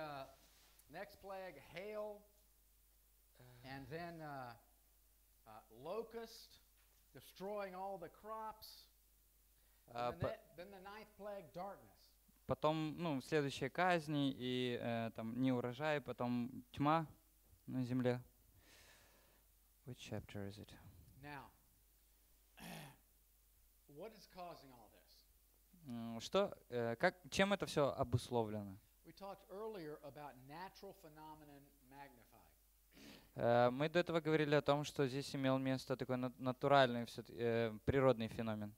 next plague, hail, and then locust, destroying all the crops. Then the ninth plague, darkness. Потом, ну, следующие казни и там неурожай, потом тьма на земле. Which chapter is it? Now, what is causing all this? Чем это все обусловлено? We talked earlier about natural phenomenon magnified. Мы до этого говорили о том, что здесь имел место такой натуральный, природный феномен.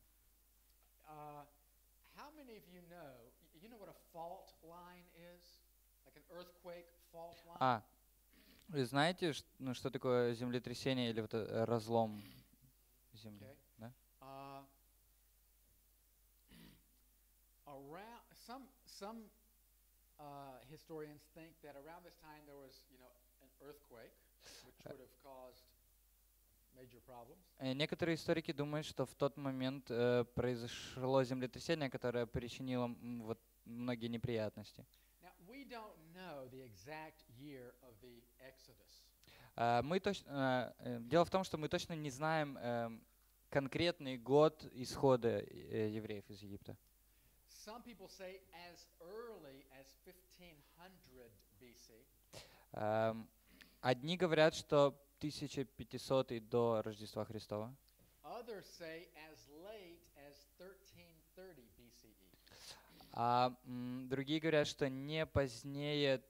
How many of you know what a fault line is? Like an earthquake fault line? Вы знаете, что такое землетрясение или вот разлом земли? Okay. Да? Around some historians think that around this time there was, an earthquake, which would have caused major problems. Некоторые историки думают, что в тот момент произошло землетрясение, которое причинило вот многие неприятности. Now, we don't know the exact year of the Exodus. Дело в том, что мы точно не знаем конкретный год исхода евреев из Египта. Some people say as early as 1500 BC. Одни говорят, что 1500 до Рождества Христова. Others say as late as 1330 BCE. А другие говорят, что не позднее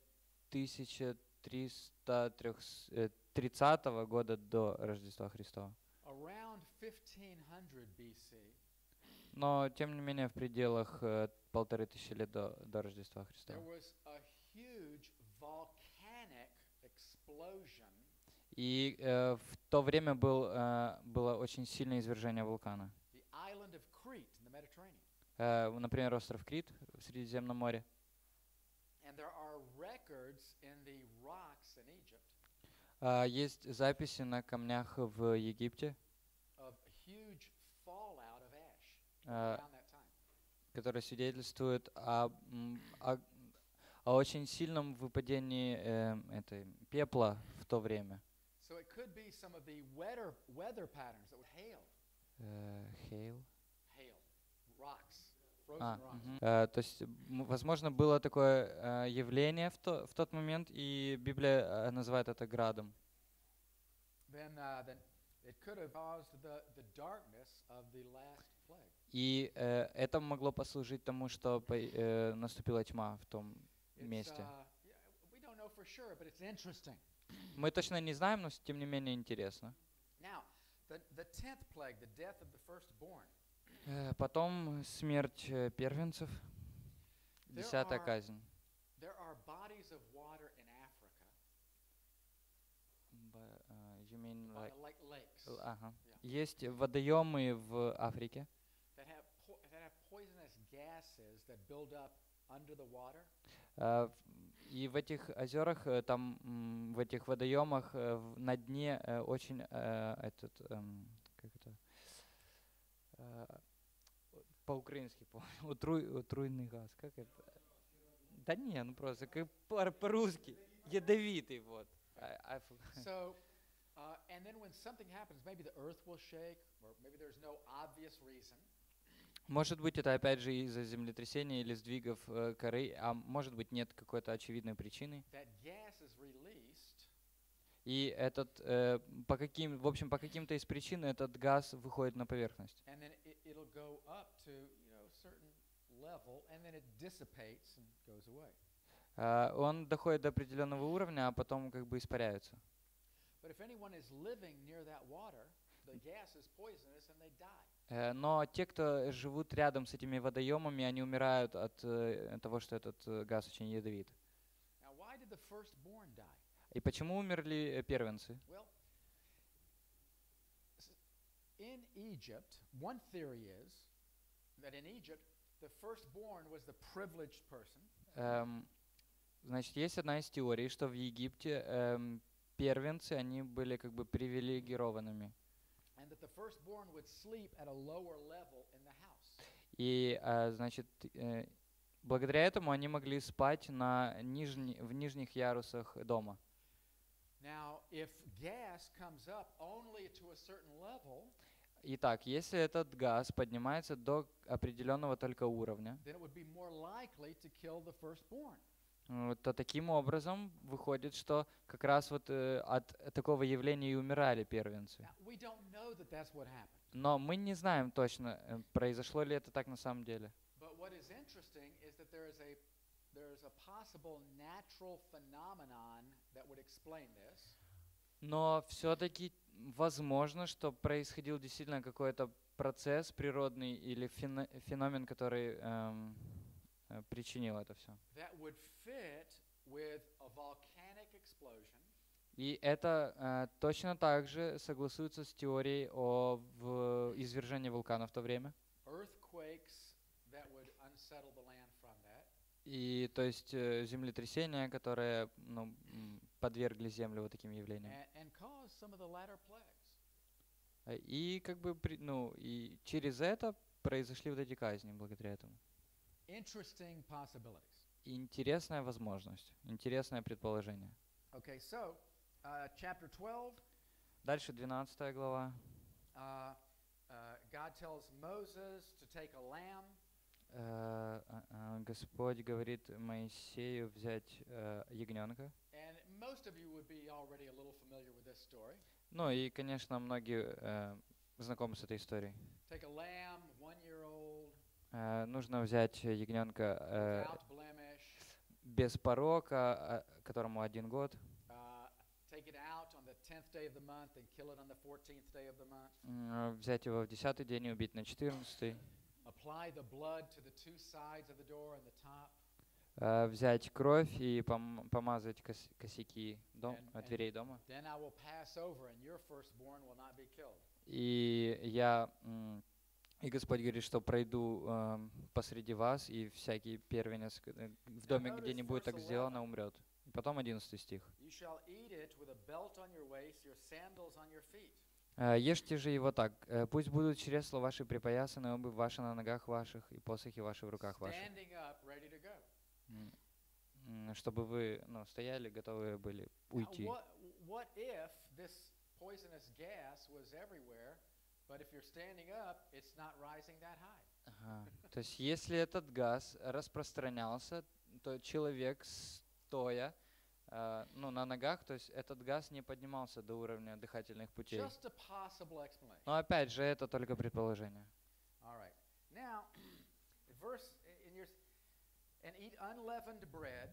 1330 года до Рождества Христова. Around 1500 BC. Но, тем не менее, в пределах 1500 лет до Рождества Христова. There was a huge volcanic explosion. И в то время было очень сильное извержение вулкана. The island of Crete in the Mediterranean. Например, остров Крит в Средиземном море. And there are records in the rocks in Egypt. Есть записи на камнях в Египте, Of huge fallout of ash around that time. которые свидетельствуют о очень сильном выпадении этой пепла в то время. So it could be some of the weather patterns that would hail. Hail. Hail. Rocks. Frozen rocks. То есть, возможно, было такое явление в тот момент, и Библия называет это градом. Then it could have caused the darkness of the last plague. И это могло послужить тому, что наступила тьма в том месте. We don't know for sure, but it's interesting. Мы точно не знаем, но тем не менее интересно. Now, the 10th plague, the death of the firstborn. Потом смерть первенцев, 10-я казнь. There are bodies of water in Africa. You mean like lakes. Есть водоемы в Африке, That have poisonous gases that build up under the water. И в этих озерах, там в этих водоемах на дне очень как это по-украински утруйный газ, как это? Да не, ну просто как по-русски ядовитый вот. So, and then when something happens, maybe the earth will shake, or maybe there's no obvious reason. Может быть, это опять же из-за землетрясения или сдвигов коры, а может быть, нет какой-то очевидной причины. И по каким-то из причин этот газ выходит на поверхность. Он доходит до определенного уровня, а потом как бы испаряется. Но те, кто живут рядом с этими водоемами, они умирают от того, что этот газ очень ядовит. И почему умерли первенцы? In Egypt, one theory is that in Egypt the firstborn was the privileged person. Значит, есть одна из теорий, что в Египте первенцы, они были как бы привилегированными. And that the firstborn would sleep at a lower level in the house. И, значит, благодаря этому они могли спать в нижних ярусах дома. Now, if gas comes up only to a certain level, Итак, если этот газ поднимается до определенного только уровня, then it would be more likely to kill the firstborn. то таким образом выходит, что как раз вот от такого явления и умирали первенцы. Now, we don't know that that's what happened. Но мы не знаем точно, произошло ли это так на самом деле. But what is interesting is that there is a possible natural phenomenon that would explain this. Но все-таки возможно, что происходил действительно какой-то процесс природный или феномен, который причинил это все. That would fit with a volcanic explosion. И это точно так же согласуется с теорией о извержении вулкана в то время. Earthquakes that would unsettle the land from that. И то есть землетрясения, которые подвергли землю вот таким явлениям. And cause some of the latter plagues. И как бы и через это произошли вот эти казни благодаря этому. Interesting possibilities. Интересная возможность, интересное предположение. Okay, so chapter 12. Дальше 12 глава. God tells Moses to take a lamb. Господь говорит Моисею взять ягненка. And most of you would be already a little familiar with this story. Ну и, конечно, многие знакомы с этой историей. Take a lamb, 1-year-old, Нужно взять ягненка without blemish. без порока, которому 1 год. Take it out on the 10th day of the month and kill it on the 14th day of the month. Взять его в 10-й день и убить на 14-й. Apply the blood to the two sides of the door and the top. Взять кровь и помазать косяки дверей дома. Then I will pass over and your firstborn will not be killed. И Господь говорит, что пройду посреди вас, и всякий первенец в доме, где не будет так сделано, умрет. И потом 11 стих. Ешьте же его так, пусть будут чресла ваши припоясаны, обувь ваша на ногах ваших, и посохи ваши в руках ваших. Чтобы вы стояли, готовы были уйти. То есть, если этот газ распространялся, то человек стоя на ногах, то есть этот газ не поднимался до уровня дыхательных путей. Но опять же, это только предположение. And eat unleavened bread.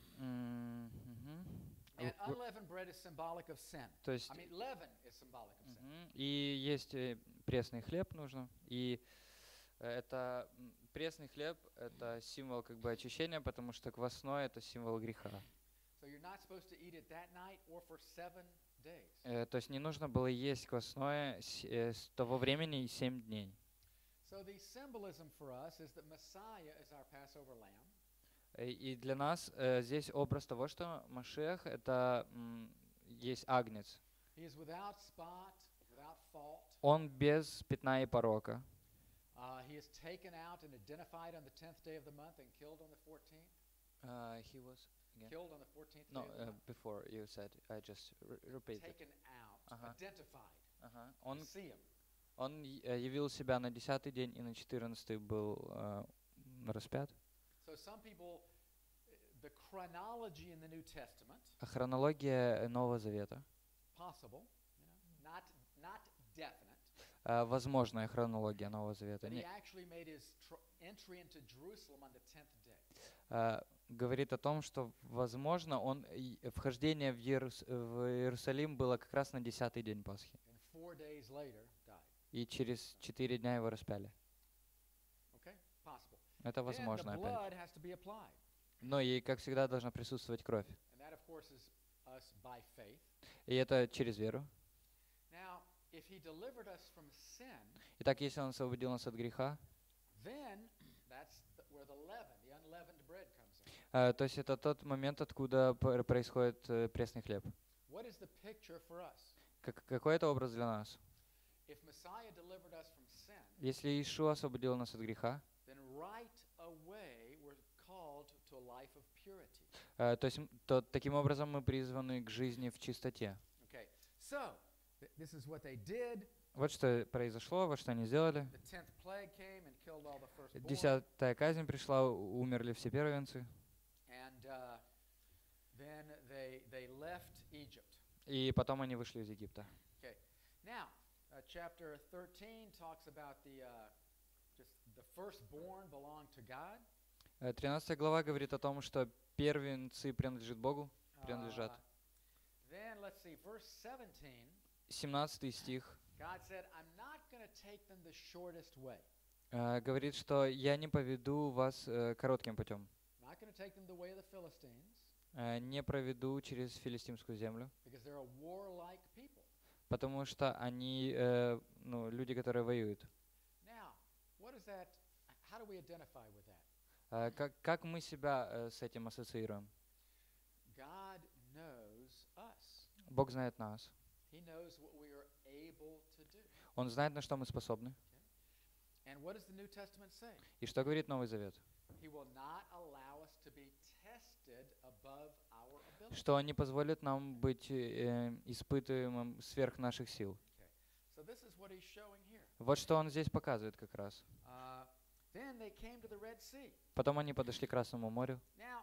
And unleavened bread is symbolic of sin. То есть, I mean, leaven is symbolic of sin. И есть пресный хлеб нужно, и это пресный хлеб — это символ как бы очищения, потому что квасной — это символ греха. So you're not supposed to eat it that night or for 7 days. То есть не нужно было есть квасное с того времени 7 дней. So the symbolism for us is that Messiah is our Passover lamb. И для нас здесь образ того, что Машиах — это есть агнец. He is without spot, without fault. Он без пятна и порока. He is taken out and identified on the 10th day of the month and killed on the 14th. He was again? Killed on the 14th No, day of the month. Before you said, I just repeated. Taken out, identified. Он See him. Он явил себя на 10-й день и на 14-й был распят. So some people, the chronology in the New Testament, Хронология Нового Завета, possible, not definite. Возможная хронология Нового Завета. He actually made his entry into Jerusalem on the 10th day. Говорит о том, что, возможно, вхождение в Иерусалим было как раз на 10-й день Пасхи. And 4 days later, died. И через 4 дня его распяли. Okay, possible. Это возможно Then the blood опять. has to be applied. Но и, как всегда, должна присутствовать кровь. And that, of course, is us by faith. И это через веру. Now, if he delivered us from sin, Итак, если он освободил нас от греха, then that's where the leaven, the unleavened bread comes in. то есть это тот момент, откуда происходит пресный хлеб. What is the picture for us? Какой это образ для нас? If Messiah delivered us from sin, Если Иешуа освободил нас от греха, then right away we're purity. То есть таким образом мы призваны к жизни в чистоте. Okay, so this is what they did. Вот что произошло, вот что они сделали. The 10th plague came and killed all the firstborn. 10-я казнь пришла, умерли все первенцы. And then they left Egypt. И потом они вышли из Египта. Okay, now chapter 13 talks about just the firstborn belong to God. 13 глава говорит о том, что первенцы принадлежат Богу, принадлежат. Then let's see, verse 17. 17 стих God said, I'm not going to take them the shortest way. Говорит, что я не поведу вас коротким путем. I'm not going to take them the way of the Philistines. Не проведу через филистимскую землю, Because they're a warlike people. потому что они люди, которые воюют. Now, what is that? How do we identify with that? Как мы себя с этим ассоциируем? God knows us. Бог знает нас. He knows what we are able to do. Он знает, на что мы способны. And what does the New Testament say? И что говорит Новый Завет? He will not allow us to be tested above our ability. Что Он не позволит нам быть испытуемым сверх наших сил. So this is what he's showing here. Вот что Он здесь показывает как раз. Then they came to the Red Sea. Потом они подошли к Красному морю. Now,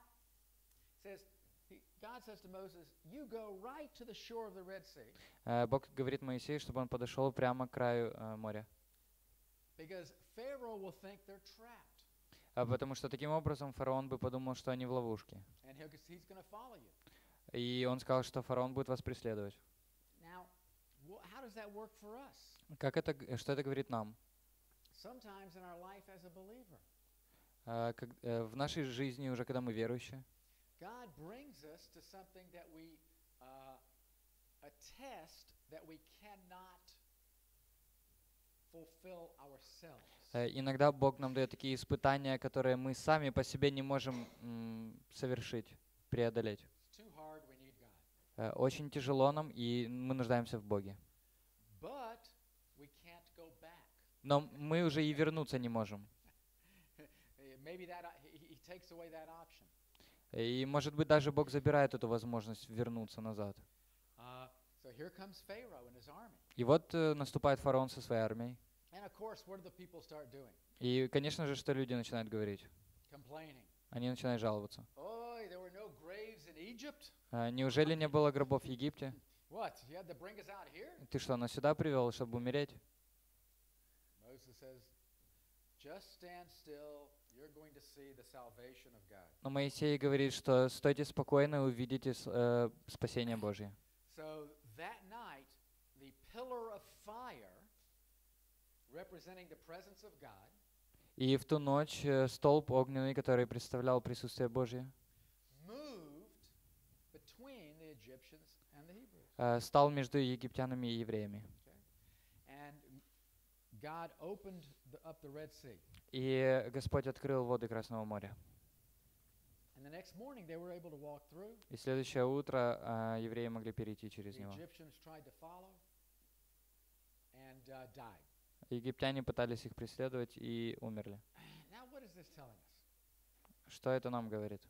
God says to Moses, "You go right to the shore of the Red Sea." Бог говорит Моисею, чтобы он подошел прямо к краю моря. Because Pharaoh will think they're trapped. Потому что таким образом фараон бы подумал, что они в ловушке. And he's going to follow you. И он сказал, что фараон будет вас преследовать. Now, how does that work for us? Что это говорит нам? Sometimes in our life as a believer, В нашей жизни, уже когда мы верующие, God brings us to something that a test that we cannot fulfill ourselves. иногда Бог нам дает такие испытания, которые мы сами по себе не можем совершить, преодолеть. It's too hard, we need God. Очень тяжело нам, и мы нуждаемся в Боге. But we can't go back. Но мы уже и вернуться не можем. Maybe he takes away that option. И, может быть, даже Бог забирает эту возможность вернуться назад. So here comes Pharaoh and his army. И вот наступает фараон со своей армией. And of course, what do the people start doing? И, конечно же, что люди начинают говорить? Complaining. Они начинают жаловаться. Oh, there were no graves in Egypt? Неужели не было гробов в Египте? What? You had to bring us out here? Ты что, нас сюда привел, чтобы умереть? Moses says, just stand still. You're going to see the salvation of God. Но Моисей говорит, что стойте спокойно и увидите спасение Божье. So that night, the pillar of fire, representing the presence of God, И в ту ночь столб огненный, который представлял присутствие Божье, moved between the Egyptians and the Hebrews. Стал между египтянами и евреями. And God opened up the Red Sea. И Господь открыл воды Красного моря. And the next morning they were able to walk through. И следующее утро евреи могли перейти через The него. Egyptians tried to follow and died. Египтяне пытались их преследовать и умерли. Now what is this telling us? Что это нам говорит?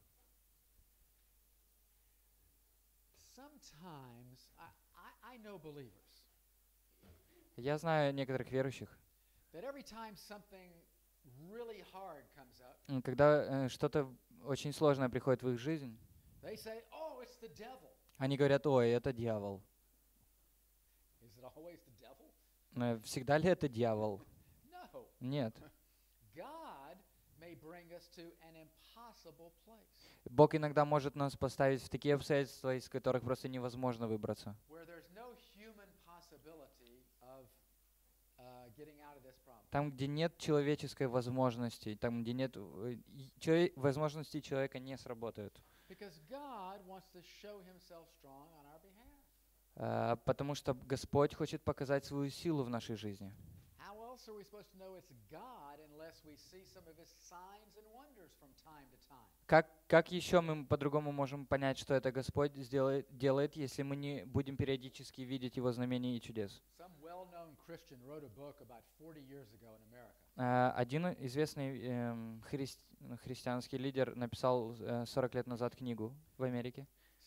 Sometimes I know believers Я знаю некоторых верующих, that every time something really hard comes up, когда что-то очень сложное приходит в их жизнь, they say, "Oh, it's the devil." они говорят: ой, это дьявол. Is it always the devil? Всегда ли это дьявол? No. Нет. God may bring us to an impossible place Бог иногда может нас поставить в такие обстоятельства, из которых просто невозможно выбраться. where there's no human possibility of getting out of this problem. Там, где нет человеческой возможности, там, где нет возможностей человека не сработают. Because God wants to show himself strong on our behalf. Потому что Господь хочет показать свою силу в нашей жизни. How else are we supposed to know it's God unless we see some of his signs and wonders from time to time? Как еще мы по-другому можем понять, что это Господь делает, если мы не будем периодически видеть Его знамений и чудес? Some well-known Christian wrote a book about 40 years ago in America. Один известный христианский лидер написал 40 лет назад книгу в Америке.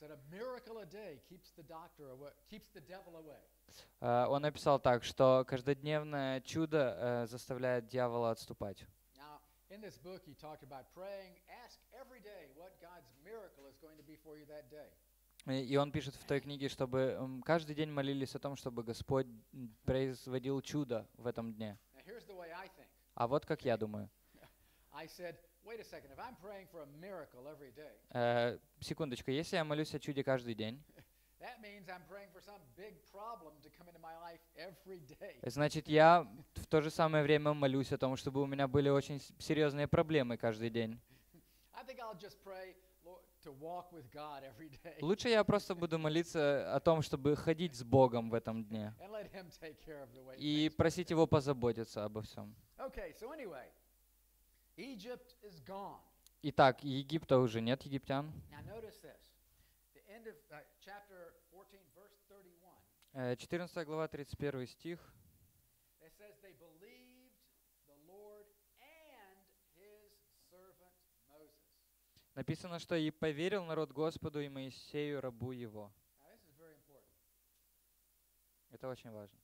Он написал так, что каждодневное чудо заставляет дьявола отступать. In this book, he talked about praying. Ask every day what God's miracle is going to be for you that day. И он пишет в той книге, чтобы каждый день молились о том, чтобы Господь производил чудо в этом дне. Now, here's the way I think. А вот как я думаю. I said, wait a second, if I'm praying for a miracle every day, Секундочку, если я молюсь о чуде каждый день, that means I'm praying for some big problem to come into my life every day. значит, я в то же самое время молюсь о том, чтобы у меня были очень серьезные проблемы каждый день. I think I'll just pray to walk with God every day. Лучше я просто буду молиться о том, чтобы ходить с Богом в этом дне And let him take care of the way и things просить Его позаботиться обо всем. Okay, so anyway, Egypt is gone. Итак, Египта уже нет египтян. Now notice this. The end of chapter 14, verse 31. 14 глава, 31 стих. It says they believed the Lord and his servant Moses. Написано, что и поверил народ Господу и Моисею, рабу его. Now this is very important. Это очень важно.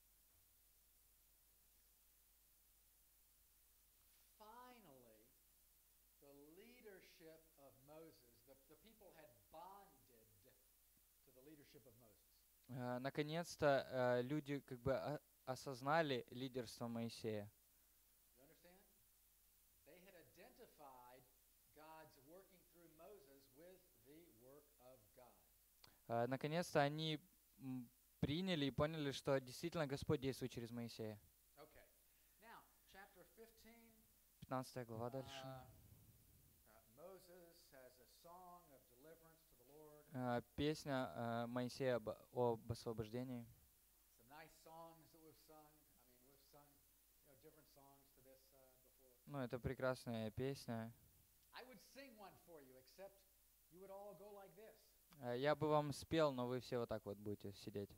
Finally, the leadership of Moses, the people had bonded to the leadership of Moses. Наконец-то люди как бы осознали лидерство Моисея. You understand? They had identified God's working through Moses with the work of God. Наконец-то они приняли и поняли, что действительно Господь действует через Моисея. Okay. Now, chapter 15. 15 глава дальше. Moses has a song of deliverance to the Lord. Песня Моисея об освобождении. Some nice songs that we've sung. We've sung, different songs to this before. Ну, это прекрасная песня. I would sing one for you, except you would all go like this. Я бы вам спел, но вы все вот так вот будете сидеть.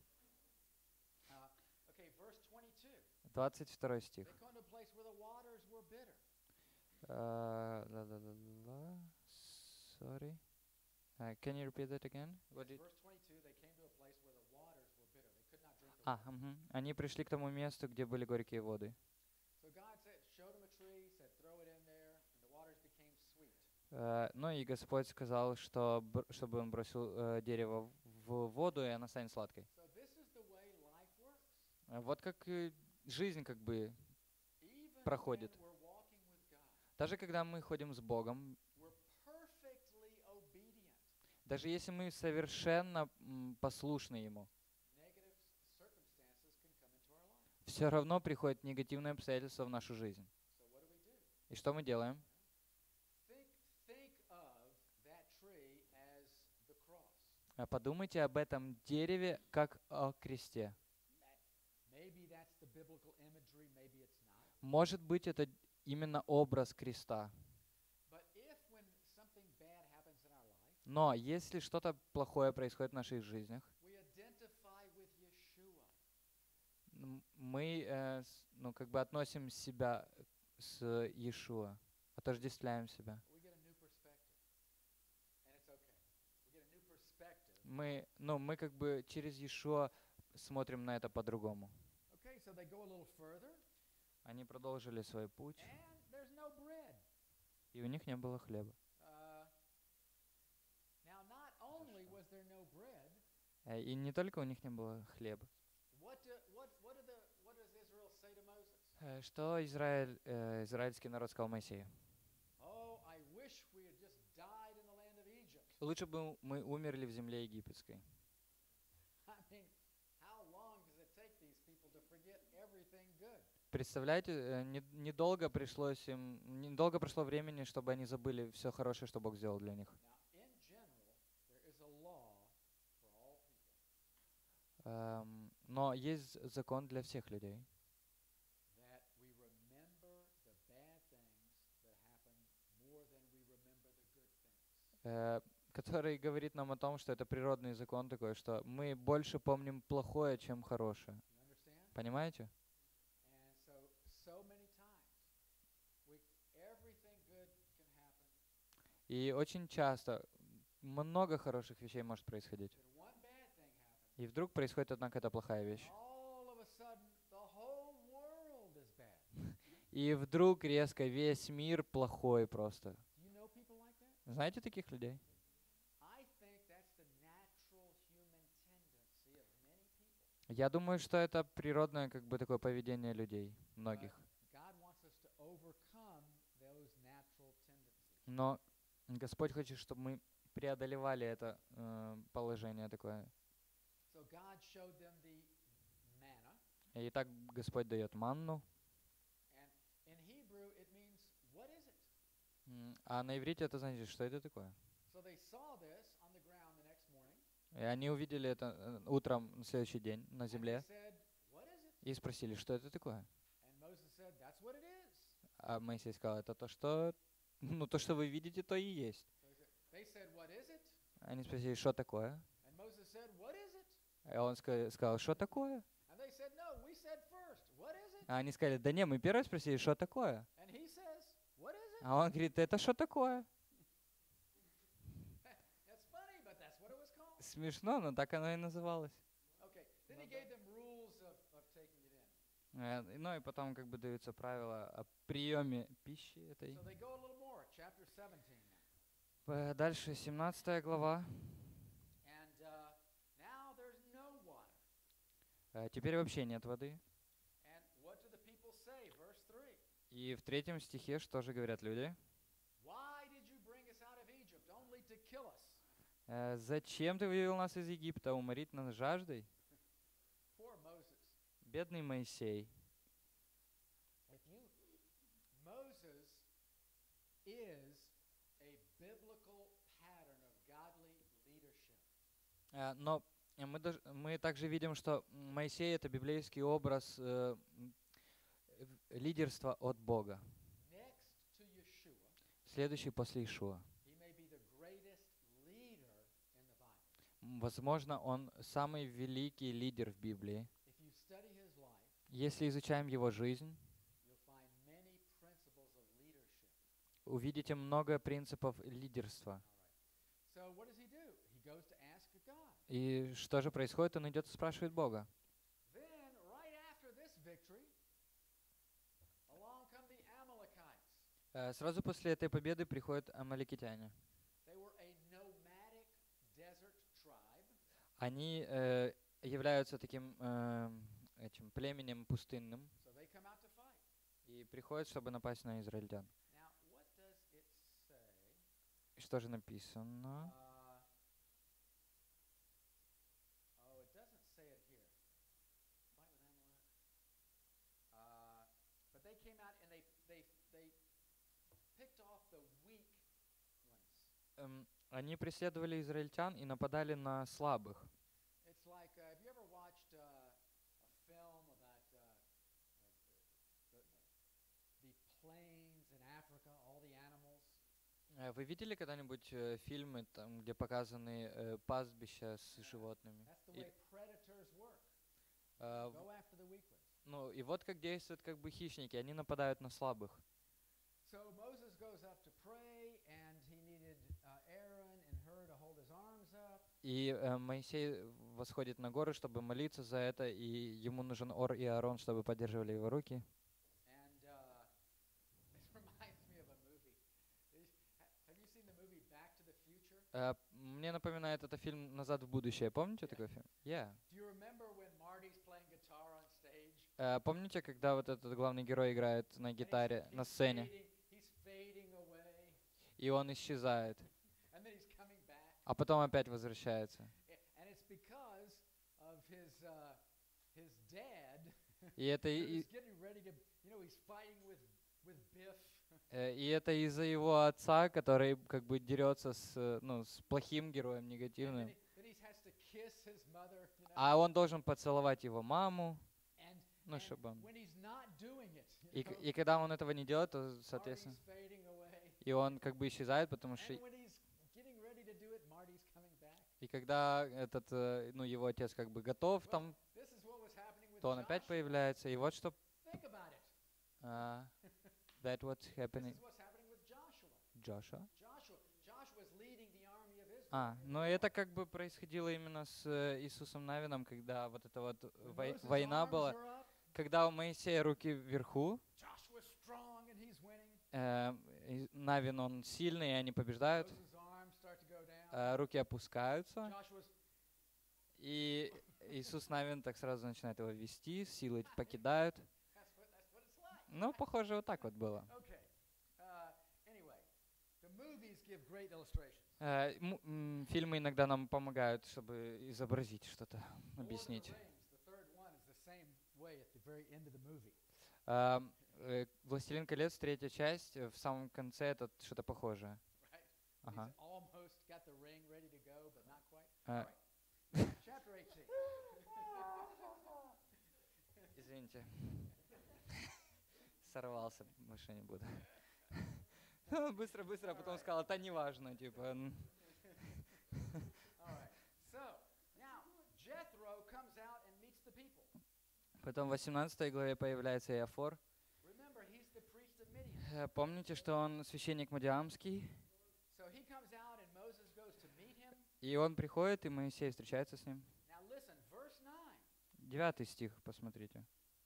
Okay, verse 22. 22 стих. They come to a place where the waters were bitter. Sorry. Can you repeat that again? Verse 22, they came to a place where the waters were bitter. They could not drink the water. Они пришли к тому месту, где были горькие воды. So God showed them a tree, said throw it in there, and the waters became sweet. Ну и Господь сказал, что чтобы он бросил дерево в воду, и она станет сладкой. So this is the way life works. Вот как жизнь как бы Even проходит. when we're walking with God, Даже когда мы ходим с Богом, we're perfectly obedient. даже если мы совершенно послушны Ему, Negative circumstances can come into our life. все равно приходят негативные обстоятельства в нашу жизнь. So what do? И что мы делаем? Think of that tree as the cross. Подумайте об этом дереве как о кресте. Maybe that's the biblical imagery, maybe it's not. Может быть, это именно образ креста. But if when something bad happens in our life, Но если что-то плохое происходит в наших жизнях, we identify with Yeshua. мы как бы относим себя с Иешуа, отождествляем себя. We get a new perspective. And it's okay. We get a new perspective. Мы как бы через Иешуа смотрим на это по-другому. Okay, so they go a little further, Они продолжили свой путь, and there's no bread. и у них не было хлеба. Now, not only was there no bread, И не только у них не было хлеба. what does Israel say to Moses? Что израильский народ сказал Моисею? Oh, I wish we had just died in the land of Egypt. Лучше бы мы умерли в земле египетской. I mean, how long does it take these people to forget everything good? Представляете, недолго прошло времени, чтобы они забыли все хорошее, что Бог сделал для них. Now, in general, there is a law for all people. Но есть закон для всех людей, That we remember the bad things that happen more than we remember the good things. который говорит нам о том, что это природный закон такой, что мы больше помним плохое, чем хорошее. You understand? Понимаете? And so many times И очень часто много хороших вещей может происходить. then one bad thing happens, И вдруг происходит одна какая-то плохая вещь. all of a sudden the whole world is bad. И вдруг резко весь мир плохой просто. Do you know people like that? Знаете таких людей? I think that's the natural human tendency of many people. Я думаю, что это природное как бы такое поведение людей, многих. God wants us to overcome those natural tendencies. Но Господь хочет, чтобы мы преодолевали это положение такое. So God showed them the manna, И так Господь дает манну. and in Hebrew it means, what is it? А на иврите это значит, что это такое? So they saw this on the ground the next morning, И они увидели это утром на следующий день на and they земле said, what is it? и спросили, что это такое? And Moses said, that's what it is. А Моисей сказал, это то, что, то, что вы видите, то и есть. So they said, what is it? Они спросили, что такое? And Moses said, what is it? И он сказал, что такое? And they said, no, we said first, what is it? А они сказали, да не, мы первые спросили, что такое? And he says, what is it? А он говорит, это что такое? That's funny, but that's what it was called. Смешно, но так оно и называлось. Okay, then he gave them rules of taking it in. Ну и потом как бы даются правила о приеме пищи этой. So they go a little more, chapter 17 now. Дальше 17 глава. And now there's no water. Теперь вообще нет воды. And what do the people say? Verse 3. И в 3 стихе что же говорят люди? Why did you bring us out of Egypt only to kill us? Зачем ты вывел нас из Египта, уморить нас жаждой? Poor Moses. Бедный Моисей. Moses is a biblical pattern of godly leadership. Но мы также видим, что Моисей — это библейский образ лидерства от Бога. Next to Yeshua, Следующий после Иешуа. he may be the greatest leader in the Bible. Возможно, он самый великий лидер в Библии. If you study his life, Если изучаем его жизнь, you'll find many principles of leadership. увидите много принципов лидерства. So what does he do? He goes to ask God. И что же происходит? Он идет и спрашивает Бога. Then, right after this victory, along come the Amalekites. Сразу после этой победы приходят амаликитяне. They were a nomadic desert tribe. Они являются таким этим племенем пустынным So they come out to fight. и приходят, чтобы напасть на израильтян. Now, what does it say? И что же написано? Oh, it doesn't say it here. Fight with Amalek. But they came out and they picked off the weak ones. Они преследовали израильтян и нападали на слабых. It's like, have you ever watched a film about the plains in Africa, all the animals? Вы видели когда-нибудь фильмы, там, где показаны пастбища с животными? That's the way predators work. В- Go after the weak ones. Ну и вот как действуют как бы хищники, они нападают на слабых. So Moses goes up to pray, and he needed Aaron and Hur to hold his arms up. И Моисей восходит на горы, чтобы молиться за это, и ему нужен Ор и Аарон, чтобы поддерживали его руки. And it reminds me of a movie. Have you seen the movie Back to the Future? Мне напоминает это фильм «Назад в будущее». Помните Yeah. такой фильм? Yeah. Do you remember when Marty's playing guitar on stage? Помните, когда вот этот главный герой играет на And гитаре на сцене, he's fading away, и он исчезает, and then he's coming back. а потом опять возвращается? And it's because of his dad. И это, He's getting ready to, he's fighting with Biff. и это из-за его отца, который как бы дерется с плохим героем, And негативным. then he has to kiss his mother. А он должен поцеловать его маму, And чтобы он... when he's not doing it, И когда он этого не делает, то, соответственно, Marty's fading away. и он как бы исчезает, потому что... And when he's getting ready to do it, Marty's coming back. И когда его отец как бы готов там, This is what was happening with то он опять Joshua. появляется. И вот что... Think about it. That what's This happening. is what's happening with Joshua. Joshua? Но это как бы происходило именно с Иисусом Навином, когда вот эта вот When Moses' война arms была, are up, когда у Моисея руки вверху, Joshua's strong and he's winning. Навин он сильный, и они побеждают, Moses' arms start to go down. руки опускаются, Joshua's и Иисус Навин так сразу начинает его вести, силы покидают. that's what it's like. Ну, похоже, вот так вот было. Okay. Anyway, the movies give great illustrations. Фильмы иногда нам помогают, чтобы изобразить что-то, Lord of the объяснить. Rings, the third one, is the same way at the very end of the movie. «Властелин колец», третья часть, в самом конце это что-то похожее. Right? Ага. He's almost got the ring ready to go, but not quite. Uh, All right. Chapter 18. Извините. Сорвался, больше не буду. Быстро, потом сказал, это не важно, типа. All right. So, now, Jethro comes out and meets the people. Потом в 18 главе появляется Иофор. Remember, he's the priest of Midian. Помните, что он священник Мадиамский? So he comes out and Moses goes to meet him. И он приходит, и Моисей встречается с ним. Now listen, verse 9. 9 стих, посмотрите.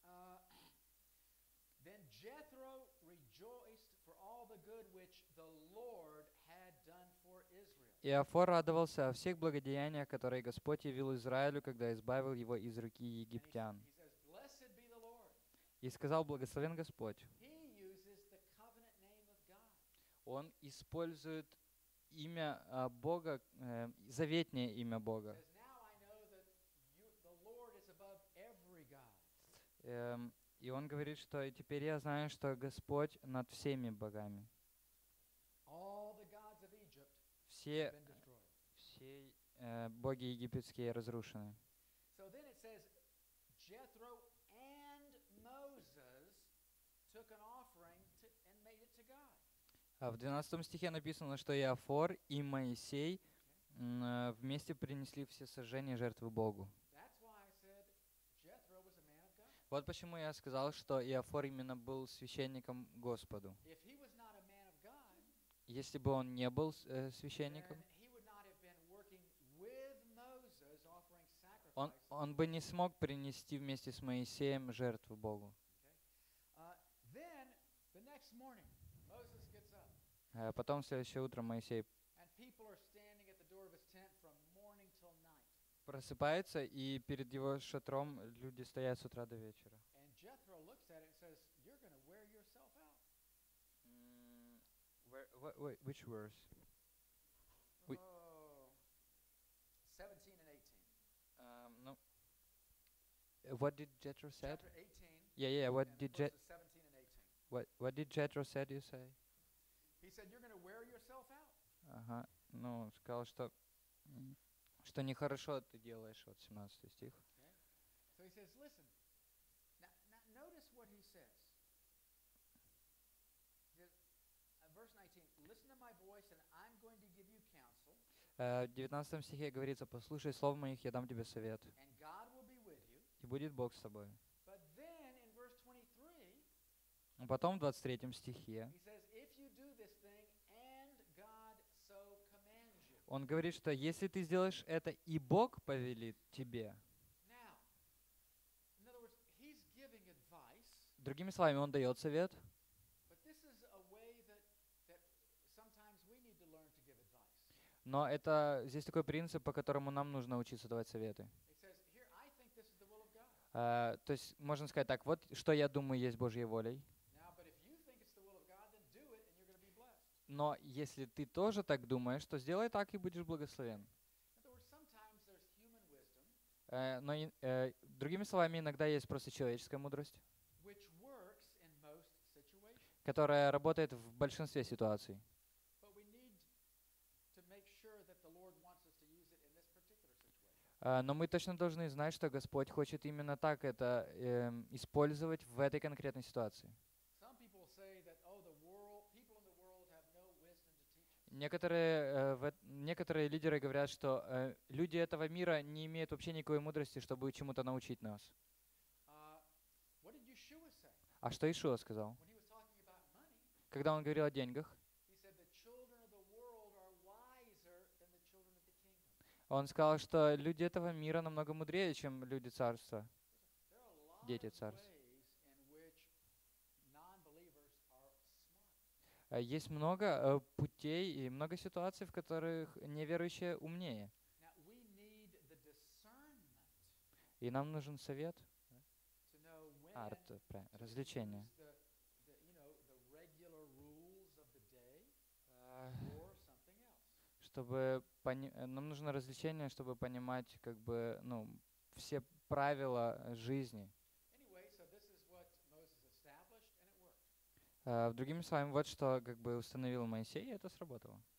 Then Jethro rejoiced for all the good which the Lord had done for Israel. Иофор радовался о всех благодеяниях, которые Господь явил Израилю, когда избавил его из руки египтян. He says, "Blessed be the Lord." И сказал, благословен Господь. He uses the covenant name of God. Он использует имя Бога, заветнее имя Бога. Says, "Now I know that the Lord is above every god." И он говорит, что теперь я знаю, что Господь над всеми богами. All the gods of Egypt Все have been destroyed. боги египетские разрушены. So then it says, Jethro and Moses took an offering and made it to God. А в 12 стихе написано, что Иофор и Моисей вместе принесли все сожжения жертвы Богу. That's why I said Jethro was a man of God. Вот почему я сказал, что Иофор именно был священником Господу. If he was not a man of God, Если бы он не был then священником, he would not have been working with Moses offering он sacrifices. бы не смог принести вместе с Моисеем жертву Богу. Then the next morning, Moses gets up, Потом в следующее утро Моисей and people are standing at the door of his tent from morning till night. просыпается, и перед его шатром люди стоят с утра до вечера. And Jethro looks at it and says, "You're going to wear yourself out." Which verse? We- 17 and 18. No. What did Jethro said? Chapter 18. Yeah. What and did verses 17 and 18. what did Jethro said? You say? He said, "You're going to wear yourself out." Ага. Ну, сказал, что нехорошо ты делаешь. Вот 17 стих. So he says, "Listen. Now notice what he says. Verse 19. Listen to my voice, and I'm going to give you counsel. В 19 стихе говорится, послушай слов моих, я дам тебе совет, And God will be with you." и будет Бог с тобой. But then in verse 23, А потом в 23 стихе he says, "If you do this thing, and God so commands you." он говорит, что если ты сделаешь это, и Бог повелит тебе. Now, in other words, he's giving advice, Другими словами, он дает совет, but this is a way that sometimes we need to learn to give advice. но это здесь такой принцип, по которому нам нужно учиться давать советы. He says, "Here, I think this is the will of God." То есть можно сказать так, вот что я думаю есть Божьей волей. Now, but if you think it's the will of God, then do it, and you're going to be blessed. Но если ты тоже так думаешь, то сделай так и будешь благословен. In other words, sometimes there's human wisdom, Другими словами, иногда есть просто человеческая мудрость, which works in most situations. которая работает в большинстве ситуаций. But we need to make sure that the Lord wants us to use it in this particular situation. Но мы точно должны знать, что Господь хочет именно так это использовать в этой конкретной ситуации. Some people say that, oh, people in the world have no wisdom to teach us. Некоторые лидеры говорят, что люди этого мира не имеют вообще никакой мудрости, чтобы чему-то научить нас. What did Yeshua say А что Ишуа сказал? when he was talking about money? Когда он говорил о деньгах, He said the children of the world are wiser than the children of Он сказал, что люди этого мира намного мудрее, чем люди царства, There are a lot дети of царства. ways in which non-believers are smart. Есть много путей и много ситуаций, в которых неверующие умнее. Now, we need the discernment И нам нужен совет, to know when to развлечение. use the regular rules of the day А, or something else. Чтобы нам нужно развлечение, чтобы понимать как бы, ну, все правила жизни. Anyway, so this is what Moses established, and it worked. Другими словами, вот что как бы установил Моисей, и это сработало.